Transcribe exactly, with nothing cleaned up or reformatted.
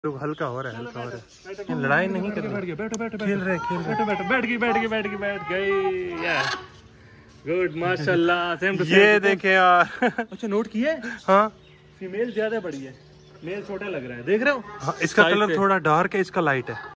हल्का हो रहा है, हल्का हो रहा है। लड़ाई नहीं कर रहे, बैठो बैठो खेल रहे खेल बैठो बैठो बैठ गई बैठ गई बैठ गई बैठ गई यार। गुड माशाल्लाह। Same to same. ये देखे यार। अच्छा नोट किए? हाँ फीमेल ज्यादा बड़ी है, मेल छोटा लग रहा है, देख रहे हो? हाँ, इसका कलर थोड़ा डार्क है, इसका लाइट है।